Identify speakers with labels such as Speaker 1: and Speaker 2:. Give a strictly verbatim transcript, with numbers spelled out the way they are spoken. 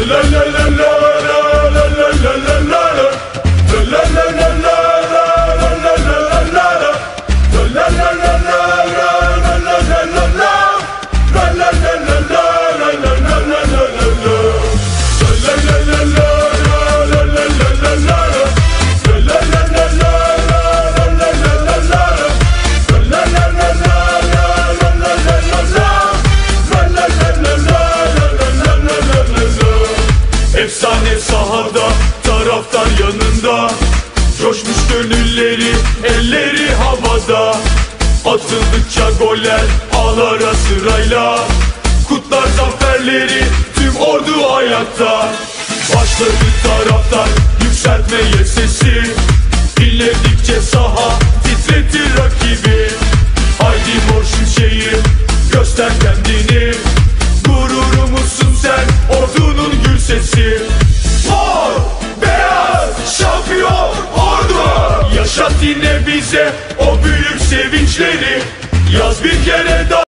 Speaker 1: Efsane sahada, taraftar yanında, coşmuş gönülleri, elleri havada. Atıldıkça goller ağlara sırayla, kutlar zaferleri, tüm ordu ayakta. Başladı taraftar yükseltmeye sesi, dinledikçe saha titretir rakibi. Haydi mor şimşeği, göster kendini, gururumuzsun sen, ordunun gül sesi. Mor, beyaz, şampiyon ordu, yaşat yine bize o büyük sevinçleri. Yaz bir kere daha.